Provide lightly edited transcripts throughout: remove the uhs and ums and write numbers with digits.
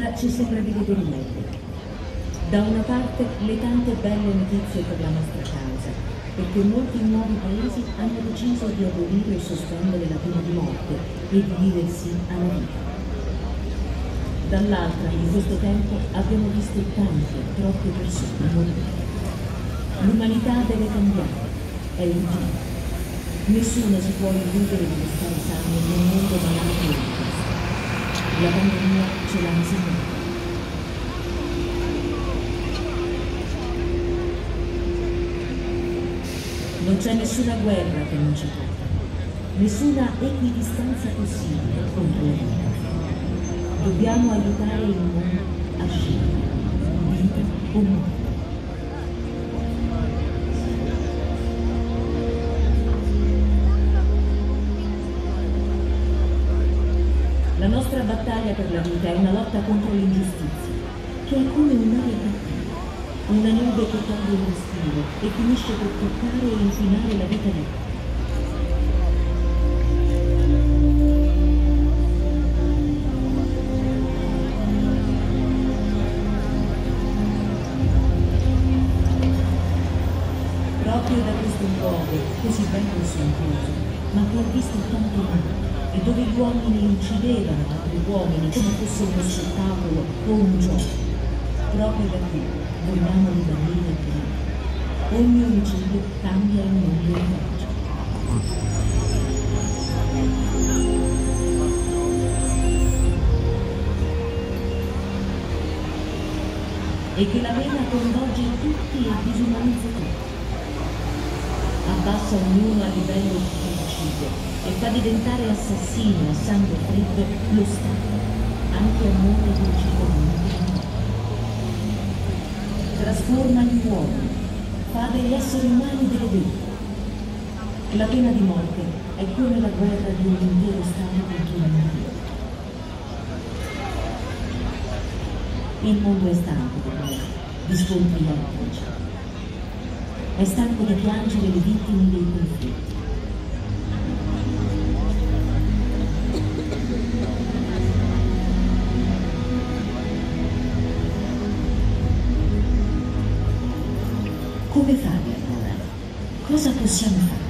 Ora ci sembra di vedere meglio. Da una parte le tante belle notizie per la nostra causa, perché molti nuovi paesi hanno deciso di abolire o sospendere la pena di morte e di dire sì alla vita. Dall'altra, in questo tempo, abbiamo visto tante, troppe persone morire. L'umanità deve cambiare, è urgente. Nessuno si può illudere di restare sano in un mondo malato e questo. La pandemia ce l'ha insegnato. Non c'è nessuna guerra che non ci porta, nessuna equidistanza possibile contro la vita. Dobbiamo aiutare il mondo a scegliere, vita o morte. La nostra battaglia per la vita è una lotta contro l'ingiustizia, che è come un'aria cattiva, una nube che toglie il respiro e finisce per toccare e inquinare la vita di tutti. Proprio da questo luogo, così bello e sontuoso, ma che ha visto tanto male, e dove gli uomini uccidevano altri uomini come fosse uno spettacolo o un gioco. Proprio da qui vogliamo rimanere il primo. Ogni omicidio cambia il mondo in peggio. E che la pena coinvolge tutti e disumanizza tutti. Abbassa ognuno a livello di omicidio e fa diventare assassino a sangue freddo lo Stato, anche a nome del cittadino. Trasforma gli uomini, fa degli esseri umani delle vittime. La pena di morte è come la guerra di un intero Stato contro un intero. Il mondo è stanco di scontri etnici. È stanco di piangere le vittime dei conflitti. Come fare allora? Cosa possiamo fare?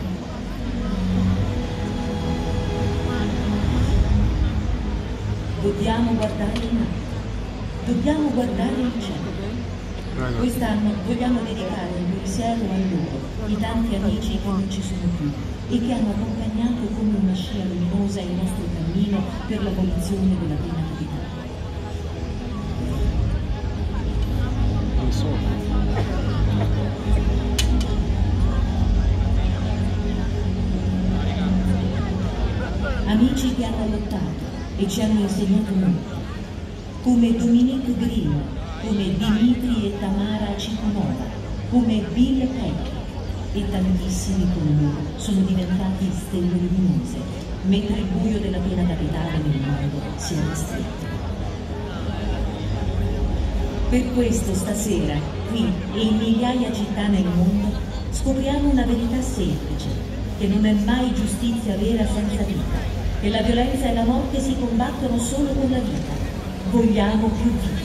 Dobbiamo guardare in alto, dobbiamo guardare il cielo. Quest'anno vogliamo dedicare un pensiero a loro, i tanti amici che non ci sono più e che hanno accompagnato come una scia luminosa il nostro cammino per l'abolizione della pena capitale. Amici che hanno lottato e ci hanno insegnato molto, come Dominique Grimm, come Dimitri e Tamara Cikunova, come Bill Patrick e tantissimi come loro sono diventati stelle luminose, mentre il buio della pena capitale nel mondo si è ristretto. Per questo stasera, qui e in migliaia di città nel mondo, scopriamo una verità semplice, che non è mai giustizia vera senza vita, che la violenza e la morte si combattono solo con la vita. Vogliamo più vita.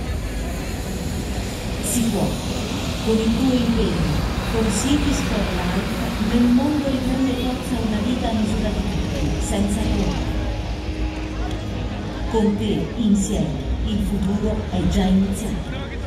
Si può, con il tuo impegno, con Cities for Life, nel mondo riprende forza una vita a misura di tutti, senza paura. Con te, insieme, il futuro è già iniziato.